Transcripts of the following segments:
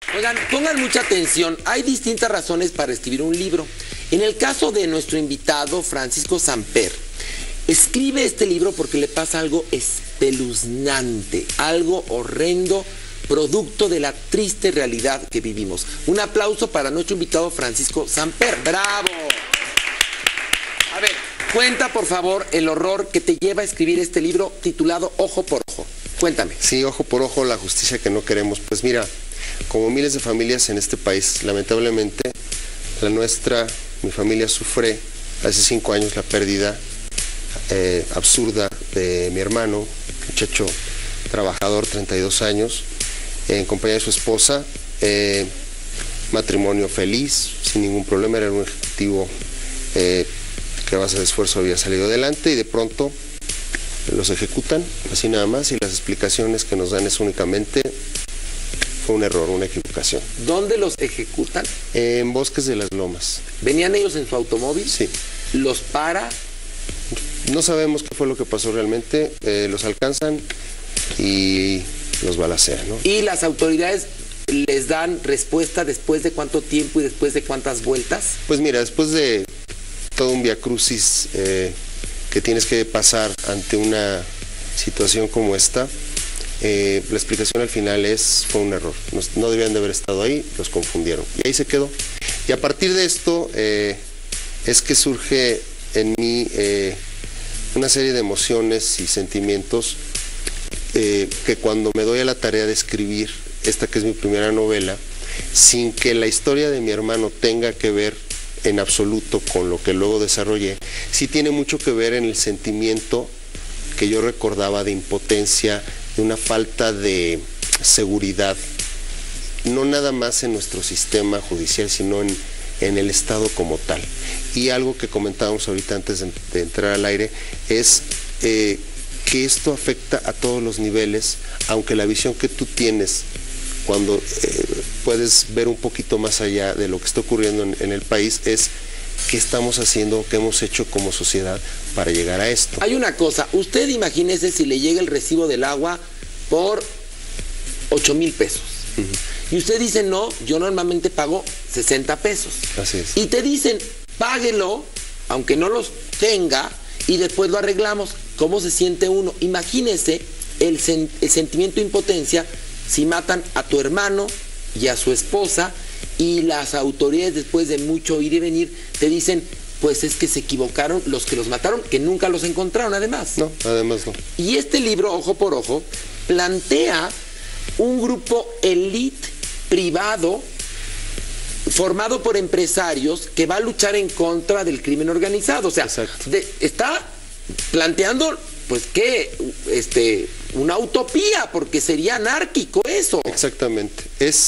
Oigan, pongan mucha atención. Hay distintas razones para escribir un libro. En el caso de nuestro invitado, Francisco Samper, escribe este libro porque le pasa algo espeluznante, algo horrendo, producto de la triste realidad que vivimos. Un aplauso para nuestro invitado, Francisco Samper. ¡Bravo! A ver, cuenta por favor el horror que te lleva a escribir este libro titulado Ojo por Ojo. Cuéntame. Sí, Ojo por Ojo, la justicia que no queremos. Pues mira, como miles de familias en este país, lamentablemente, la nuestra, mi familia sufre hace 5 años la pérdida absurda de mi hermano, muchacho trabajador, 32 años, en compañía de su esposa, matrimonio feliz, sin ningún problema, era un ejecutivo que a base de esfuerzo había salido adelante y de pronto los ejecutan, así nada más, y las explicaciones que nos dan es únicamente fue un error, una equivocación. ¿Dónde los ejecutan? En Bosques de las Lomas. ¿Venían ellos en su automóvil? Sí. ¿Los para? No sabemos qué fue lo que pasó realmente, los alcanzan y los balacean, ¿no? ¿Y las autoridades les dan respuesta después de cuánto tiempo y después de cuántas vueltas? Pues mira, después de todo un viacrucis que tienes que pasar ante una situación como esta, la explicación al final fue un error. No debían de haber estado ahí, los confundieron. Y ahí se quedó. Y a partir de esto es que surge en mí una serie de emociones y sentimientos que cuando me doy a la tarea de escribir esta que es mi primera novela, sin que la historia de mi hermano tenga que ver en absoluto con lo que luego desarrollé, sí tiene mucho que ver en el sentimiento que yo recordaba de impotencia, de una falta de seguridad, no nada más en nuestro sistema judicial, sino en el Estado como tal. Y algo que comentábamos ahorita antes de entrar al aire es que esto afecta a todos los niveles, aunque la visión que tú tienes cuando puedes ver un poquito más allá de lo que está ocurriendo en el país es qué estamos haciendo, qué hemos hecho como sociedad para llegar a esto. Hay una cosa, usted imagínese si le llega el recibo del agua por 8,000 pesos. Y usted dice, no, yo normalmente pago 60 pesos. Así es. Y te dicen, páguelo, aunque no los tenga, y después lo arreglamos. ¿Cómo se siente uno? Imagínese el sentimiento de impotencia si matan a tu hermano y a su esposa y las autoridades después de mucho ir y venir te dicen, pues es que se equivocaron los que los mataron, que nunca los encontraron además. No, además no. Y este libro, Ojo por Ojo, plantea un grupo elite privado formado por empresarios que va a luchar en contra del crimen organizado. O sea, está planteando, pues, ¿qué? Una utopía, porque sería anárquico eso. Exactamente.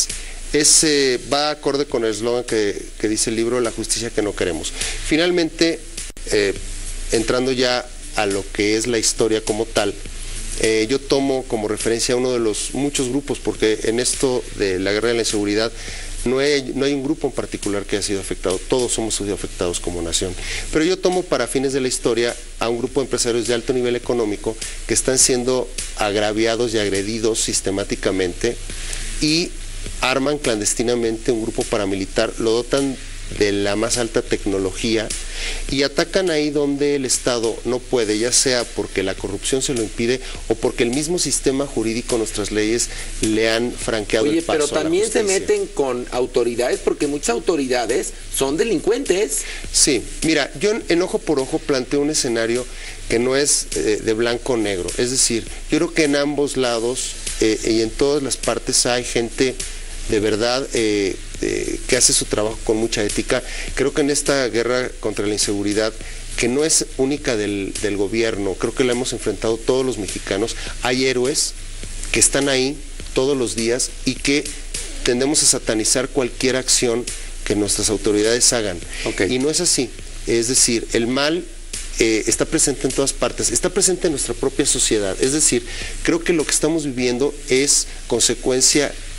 Va acorde con el eslogan que dice el libro, la justicia que no queremos. Finalmente, entrando ya a lo que es la historia como tal, yo tomo como referencia a uno de los muchos grupos, porque en esto de la guerra de la inseguridad no hay un grupo en particular que haya sido afectado, todos hemos sido afectados como nación. Pero yo tomo para fines de la historia a un grupo de empresarios de alto nivel económico que están siendo agraviados y agredidos sistemáticamente y arman clandestinamente un grupo paramilitar, lo dotan de la más alta tecnología y atacan ahí donde el Estado no puede, ya sea porque la corrupción se lo impide o porque el mismo sistema jurídico, nuestras leyes, le han franqueado el paso. Pero también se meten con autoridades porque muchas autoridades son delincuentes. Sí, mira, yo en Ojo por Ojo planteo un escenario que no es de blanco o negro, es decir, yo creo que en ambos lados y en todas las partes hay gente de verdad que hace su trabajo con mucha ética. Creo que en esta guerra contra la inseguridad, que no es única del gobierno, creo que la hemos enfrentado todos los mexicanos, hay héroes que están ahí todos los días y que tendemos a satanizar cualquier acción que nuestras autoridades hagan. Y no es así, es decir, el mal está presente en todas partes, está presente en nuestra propia sociedad, es decir, creo que lo que estamos viviendo es consecuencia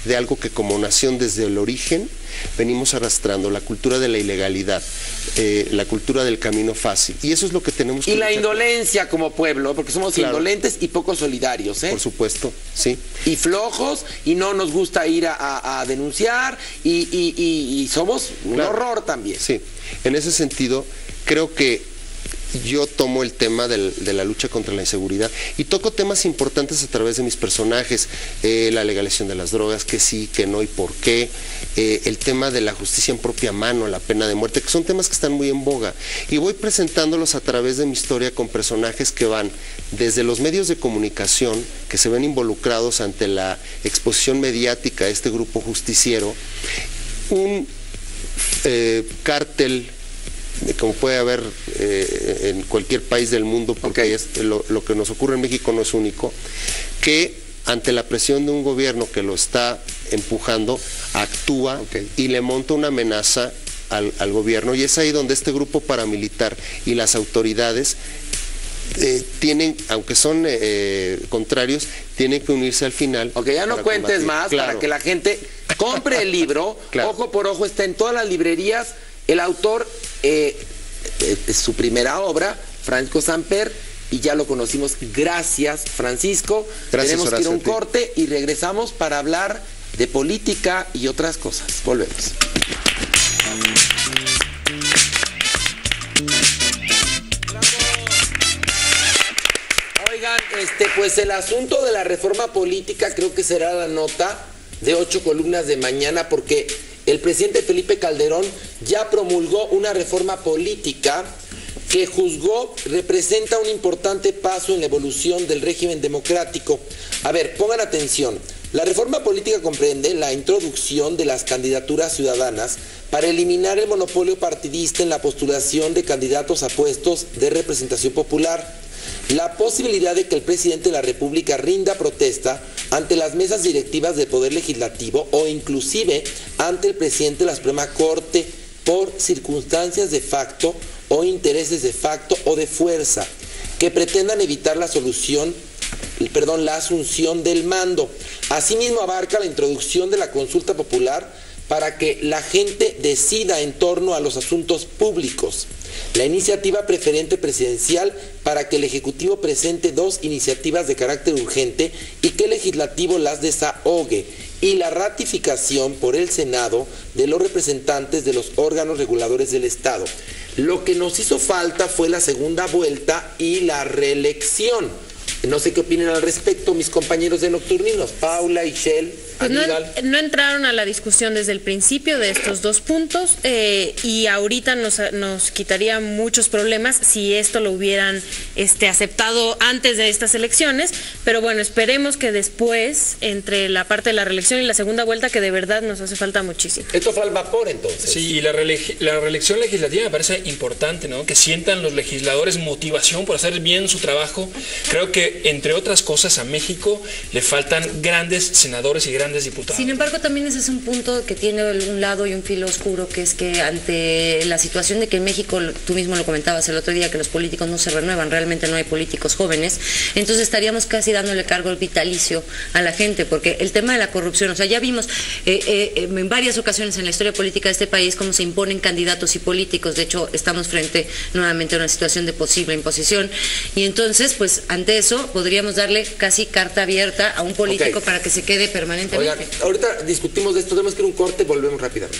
de algo que como nación desde el origen venimos arrastrando, la cultura de la ilegalidad, la cultura del camino fácil. Y eso es lo que tenemos que Y la luchar indolencia como pueblo, porque somos indolentes y poco solidarios, ¿eh? Por supuesto, sí. Y flojos, y no nos gusta ir a denunciar, y somos un horror también. Sí, en ese sentido, creo que yo tomo el tema de la lucha contra la inseguridad y toco temas importantes a través de mis personajes, la legalización de las drogas, que sí, que no y por qué, el tema de la justicia en propia mano, la pena de muerte, que son temas que están muy en boga. Y voy presentándolos a través de mi historia con personajes que van desde los medios de comunicación, que se ven involucrados ante la exposición mediática de este grupo justiciero, un cártel como puede haber en cualquier país del mundo, porque lo que nos ocurre en México no es único, que ante la presión de un gobierno que lo está empujando, actúa y le monta una amenaza al gobierno, y es ahí donde este grupo paramilitar y las autoridades tienen, aunque son contrarios, tienen que unirse al final. Ya no cuentes más, para que la gente compre el libro. Ojo por Ojo está en todas las librerías. El autor, es su primera obra, Francisco Samper, y ya lo conocimos. Gracias, Francisco. Tenemos que ir a un corte y regresamos para hablar de política y otras cosas. Volvemos. Oigan, pues el asunto de la reforma política creo que será la nota de 8 columnas de mañana, porque el presidente Felipe Calderón ya promulgó una reforma política que juzgó representa un importante paso en la evolución del régimen democrático. A ver, pongan atención. La reforma política comprende la introducción de las candidaturas ciudadanas para eliminar el monopolio partidista en la postulación de candidatos a puestos de representación popular, la posibilidad de que el presidente de la República rinda protesta ante las mesas directivas del Poder Legislativo o inclusive ante el presidente de la Suprema Corte por circunstancias de facto o intereses de facto o de fuerza que pretendan evitar la asunción del mando. Asimismo abarca la introducción de la consulta popular para que la gente decida en torno a los asuntos públicos. La iniciativa preferente presidencial para que el Ejecutivo presente 2 iniciativas de carácter urgente y que el Legislativo las desahogue. Y la ratificación por el Senado de los representantes de los órganos reguladores del Estado. Lo que nos hizo falta fue la segunda vuelta y la reelección. No sé qué opinan al respecto mis compañeros de Nocturninos, Paula, Ishel, pues no entraron a la discusión desde el principio de estos 2 puntos y ahorita nos quitaría muchos problemas si esto lo hubieran aceptado antes de estas elecciones, pero bueno, esperemos que después, entre la parte de la reelección y la segunda vuelta, que de verdad nos hace falta muchísimo. Esto fue al vapor entonces. Sí, y la reelección legislativa me parece importante, ¿no? Que sientan los legisladores motivación por hacer bien su trabajo. Creo que, entre otras cosas, a México le faltan grandes senadores y grandes diputados. Sin embargo, también ese es un punto que tiene un lado y un filo oscuro, que es que ante la situación de que en México, tú mismo lo comentabas el otro día, que los políticos no se renuevan, realmente no hay políticos jóvenes, entonces estaríamos casi dándole cargo vitalicio a la gente, porque el tema de la corrupción, o sea, ya vimos en varias ocasiones en la historia política de este país cómo se imponen candidatos y políticos. De hecho, estamos frente nuevamente a una situación de posible imposición, y entonces, pues, ante eso podríamos darle casi carta abierta a un político para que se quede permanentemente. Oigan, ahorita discutimos de esto, tenemos que ir a un corte, volvemos rápidamente.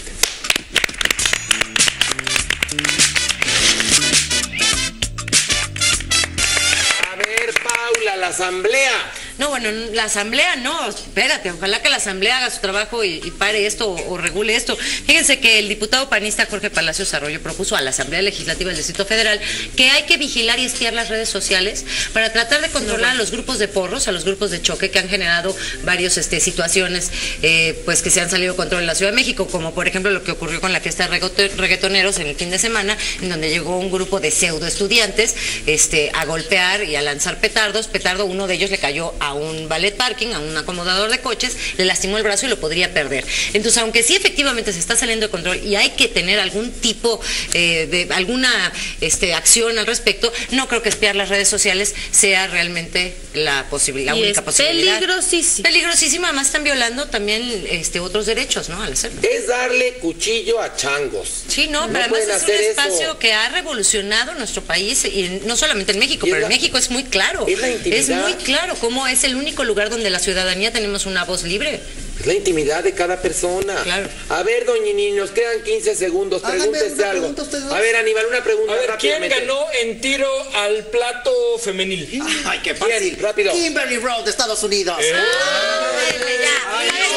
A ver, Paula, la asamblea. No, bueno, la asamblea no, espérate, ojalá que la asamblea haga su trabajo y pare esto o regule esto. Fíjense que el diputado panista Jorge Palacios Arroyo propuso a la Asamblea Legislativa del Distrito Federal que hay que vigilar y espiar las redes sociales para tratar de controlar a los grupos de porros, a los grupos de choque que han generado varias situaciones pues que se han salido de control en la Ciudad de México, como por ejemplo lo que ocurrió con la fiesta de reggaetoneros en el fin de semana, en donde llegó un grupo de pseudo estudiantes a golpear y a lanzar petardos. Uno de ellos le cayó a un valet parking, a un acomodador de coches, le lastimó el brazo y lo podría perder. Entonces, aunque sí efectivamente se está saliendo de control y hay que tener algún tipo de alguna acción al respecto, no creo que espiar las redes sociales sea realmente la única posibilidad. Peligrosísima. Peligrosísima, además están violando también otros derechos, ¿no? Al hacerlo. Es darle cuchillo a changos. Sí, no, pero además es un espacio que ha revolucionado nuestro país, y no solamente en México, pero en México es muy claro. Es la intimidad. Es muy claro cómo es el único lugar donde la ciudadanía tenemos una voz libre. Es la intimidad de cada persona. Claro. A ver, doñini, nos quedan 15 segundos. Pregúntese algo. Pregunta a ver, Aníbal, una pregunta A ver, ¿quién rápidamente. ganó en tiro al plato femenil? Ay, qué fácil. Rápido. Kimberly Road de Estados Unidos. Ay, ya.